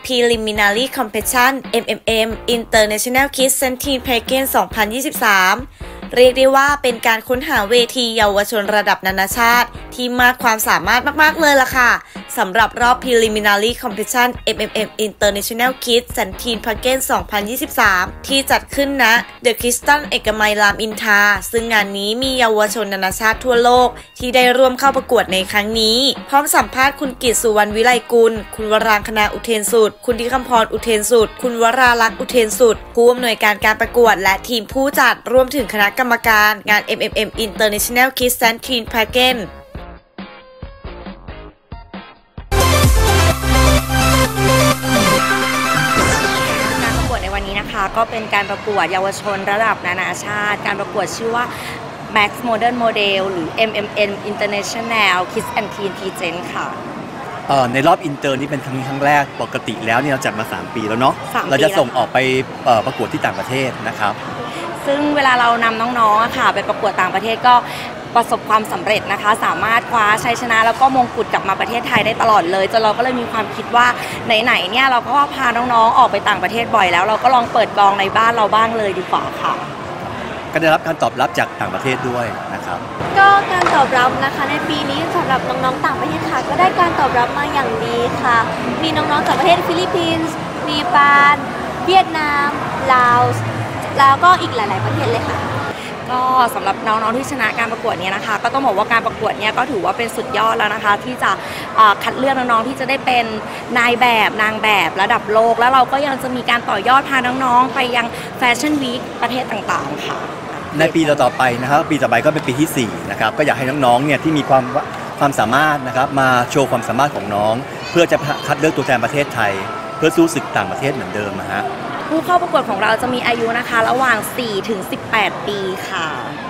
Preliminary Competition MMM International Kids and Teen Pageant 2023 เรียกได้ว่าเป็นการค้นหาเวทีเยาวชนระดับนานาชาติที่มากความสามารถมากๆเลยล่ะค่ะสำหรับรอบ Preliminary Competition MMM International Kids and Teen Pageant 2023 ที่จัดขึ้นณ The Crystal เอกมัยรามอินทราซึ่งงานนี้มีเยาวชนนานาชาติทั่วโลกที่ได้ร่วมเข้าประกวดในครั้งนี้พร้อมสัมภาษณ์คุณกิตติ์ สุวรรณวิไลกุลคุณวรางคณาอุเทนสุดคุณธิคำพรอุเทนสุดคุณวราลักษณ์อุเทนสุดผู้อำนวยการการประกวดและทีมผู้จัดรวมถึงคณะกรรมการงาน MMM International Kids and Teen Pageant ในวันนี้นะคะก็เป็นการประกวดเยาวชนระดับนานาชาติการประกวดชื่อว่า Max Modern Model หรือ MMM International Kids and Teen Pageant ค่ะในรอบอินเตอร์นี่เป็นครั้งแรกปกติแล้วเนี่ยเราจัดมา3 ปีแล้วเนาะเราจะส่งออกไปประกวดที่ต่างประเทศนะครับซึ่งเวลาเรานำน้องๆค่ะไปประกวดต่างประเทศก็ประสบความสำเร็จนะคะสามารถคว้าชัยชนะแล้วก็มงกุฎกลับมาประเทศไทยได้ตลอดเลยจนเราก็เลยมีความคิดว่าไหนๆเนี่ยเราก็พาน้องๆออกไปต่างประเทศบ่อยแล้วเราก็ลองเปิดกองในบ้านเราบ้างเลยดีกว่าค่ะก็ได้รับการตอบรับจากต่างประเทศด้วยนะครับก็การตอบรับนะคะในปีนี้สำหรับน้องๆต่างประเทศค่ะก็ได้การตอบรับมาอย่างดีค่ะมีน้องๆจากประเทศฟิลิปปินส์เนปาลเวียดนามลาวแล้วก็อีกหลายๆประเทศเลยค่ะก็สำหรับน้องๆที่ชนะการประกวดเนี่ยนะคะก็ต้องบอกว่าการประกวดเนี่ยก็ถือว่าเป็นสุดยอดแล้วนะคะที่จะคัดเลือกน้องๆที่จะได้เป็นนายแบบนางแบบระดับโลกแล้วเราก็ยังจะมีการต่อยอดพาน้องๆไปยังแฟชั่นวีคประเทศต่างๆค่ะในปีต่อไปนะครับปีต่อไปก็เป็นปีที่4นะครับก็อยากให้น้องๆเนี่ยที่มีความสามารถนะครับมาโชว์ความสามารถของน้องเพื่อจะคัดเลือกตัวแทนประเทศไทยเพื่อสู้ศึกต่างประเทศเหมือนเดิมนะฮะผู้เข้าประกวดของเราจะมีอายุนะคะระหว่าง4 ถึง 18 ปีค่ะ